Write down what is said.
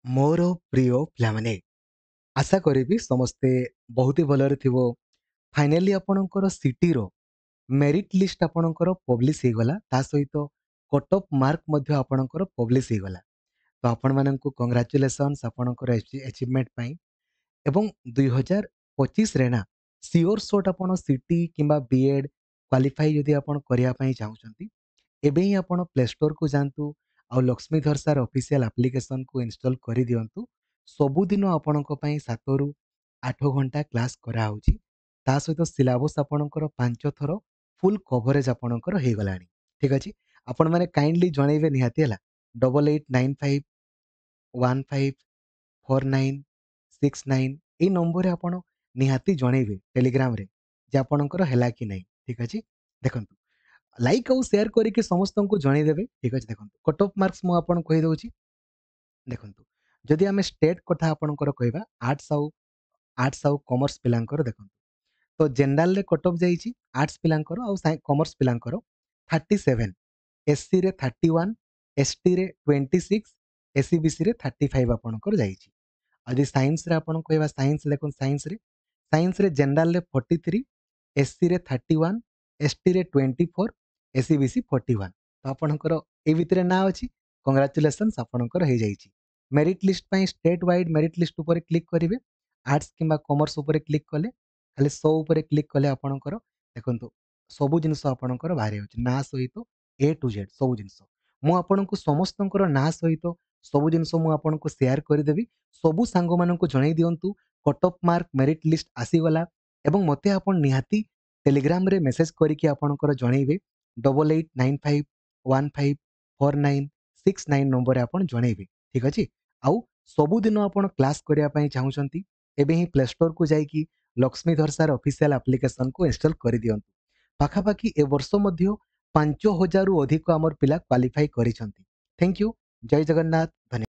ମୋର ପ୍ରିୟ ପିଲାମାନେ, ଆଶା କରିବି ସମସ୍ତେ ବହୁତ ହି ଭଲରେ ଥିବ। ଫାଇନାଲି ଆପଣଙ୍କର ସିଟିର ମେରିଟ୍ ଲିଷ୍ଟ ଆପଣଙ୍କର ପବ୍ଲିଶ ହେଇଗଲା, ତା ସହିତ କଟ୍ ଅଫ୍ ମାର୍କ ମଧ୍ୟ ଆପଣଙ୍କର ପବ୍ଲିଶ ହେଇଗଲା। ତ ଆପଣମାନଙ୍କୁ କଂଗ୍ରାଚୁଲେସନ୍ସ ଆପଣଙ୍କର ଆଚିଭମେଣ୍ଟ ପାଇଁ। ଏବଂ 2025ରେ ନା ସିଓର ସଟ୍ ଆପଣ ସିଟି କିମ୍ବା ବିଏଡ୍ କ୍ୱାଲିଫାଇ ଯଦି ଆପଣ କରିବା ପାଇଁ ଚାହୁଁଛନ୍ତି, ଏବେ ହିଁ ଆପଣ ପ୍ଲେ ଷ୍ଟୋରକୁ ଯାଆନ୍ତୁ ଆଉ ଲକ୍ଷ୍ମୀଧର ସାର୍ ଅଫିସିଆଲ ଆପ୍ଲିକେସନକୁ ଇନଷ୍ଟଲ କରିଦିଅନ୍ତୁ। ସବୁଦିନ ଆପଣଙ୍କ ପାଇଁ 7ରୁ 8 ଘଣ୍ଟା କ୍ଲାସ୍ କରାହେଉଛି। ତା ସହିତ ସିଲାବସ୍ ଆପଣଙ୍କର 5 ଥର ଫୁଲ୍ କଭରେଜ ଆପଣଙ୍କର ହେଇଗଲାଣି। ଠିକ୍ ଅଛି, ଆପଣମାନେ କାଇଣ୍ଡଲି ଜଣେଇବେ ନିହାତି ହେଲା, 8895154969 ଏଇ ନମ୍ବରରେ ଆପଣ ନିହାତି ଜଣେଇବେ ଟେଲିଗ୍ରାମରେ ଯେ ଆପଣଙ୍କର ହେଲା କି ନାହିଁ। ଠିକ୍ ଅଛି, ଦେଖନ୍ତୁ ଲାଇକ୍ ଆଉ ସେୟାର କରିକି ସମସ୍ତଙ୍କୁ ଜଣେଇଦେବେ। ଠିକ୍ ଅଛି, ଦେଖନ୍ତୁ କଟ୍ ଅଫ୍ ମାର୍କସ୍ ମୁଁ ଆପଣଙ୍କୁ କହିଦେଉଛି। ଦେଖନ୍ତୁ, ଯଦି ଆମେ ଷ୍ଟେଟ୍ କଥା ଆପଣଙ୍କର କହିବା, ଆର୍ଟ୍ସ ଆଉ କମର୍ସ ପିଲାଙ୍କର ଦେଖନ୍ତୁ, ତ ଜେନେରାଲରେ କଟ୍ ଅଫ୍ ଯାଇଛି ଆର୍ଟ୍ସ ପିଲାଙ୍କର ଆଉ କମର୍ସ ପିଲାଙ୍କର 37, ଏସସିରେ 31, ଏସଟିରେ 26, ଏସିବିସିରେ 35 ଆପଣଙ୍କର ଯାଇଛି। ଆଉ ଯଦି ସାଇନ୍ସରେ ଆପଣ କହିବା, ସାଇନ୍ସ ଦେଖନ୍ତୁ, ସାଇନ୍ସରେ ଜେନେରାଲରେ 43, ଏସସିରେ 31, ଏସଟିରେ 24, ଏସିବିସି 41। ତ ଆପଣଙ୍କର ଏଇ ଭିତରେ ନାଁ ଅଛି, କଂଗ୍ରାଚୁଲେସନ୍ସ ଆପଣଙ୍କର ହେଇଯାଇଛି। ମେରିଟ୍ ଲିଷ୍ଟ ପାଇଁ ଷ୍ଟେଟ୍ ୱାଇଡ୍ ମେରିଟ୍ ଲିଷ୍ଟ ଉପରେ କ୍ଲିକ୍ କରିବେ। ଆର୍ଟ୍ସ କିମ୍ବା କମର୍ସ ଉପରେ କ୍ଲିକ୍ କଲେ, ଖାଲି ସୋ ଉପରେ କ୍ଲିକ୍ କଲେ ଆପଣଙ୍କର ଦେଖନ୍ତୁ ସବୁ ଜିନିଷ ଆପଣଙ୍କର ବାହାରି ଯାଉଛି, ନାଁ ସହିତ A to Z ସବୁ ଜିନିଷ। ମୁଁ ଆପଣଙ୍କୁ ସମସ୍ତଙ୍କର ନାଁ ସହିତ ସବୁ ଜିନିଷ ମୁଁ ଆପଣଙ୍କୁ ସେୟାର କରିଦେବି। ସବୁ ସାଙ୍ଗମାନଙ୍କୁ ଜଣାଇ ଦିଅନ୍ତୁ cut off mark merit list ଆସିଗଲା। ଏବଂ ମୋତେ ଆପଣ ନିହାତି ଟେଲିଗ୍ରାମରେ ମେସେଜ କରିକି ଆପଣଙ୍କର ଜଣେଇବେ 8895154969 ନମ୍ବରରେ ଆପଣ ଜଣେଇବେ। ଠିକ୍ ଅଛି, ଆଉ ସବୁଦିନ ଆପଣ କ୍ଲାସ୍ କରିବା ପାଇଁ ଚାହୁଁଛନ୍ତି, ଏବେ ହିଁ ପ୍ଲେ ଷ୍ଟୋରକୁ ଯାଇକି ଲକ୍ଷ୍ମୀଧର ସାର୍ ଅଫିସିଆଲ ଆପ୍ଲିକେସନକୁ ଇନଷ୍ଟଲ କରିଦିଅନ୍ତୁ। ପାଖାପାଖି ଏ ବର୍ଷ ମଧ୍ୟ 5000ରୁ ଅଧିକ ଆମର ପିଲା କ୍ୱାଲିଫାଇ କରିଛନ୍ତି। ଥ୍ୟାଙ୍କ ୟୁ, ଜୟ ଜଗନ୍ନାଥ, ଧନ୍ୟବାଦ।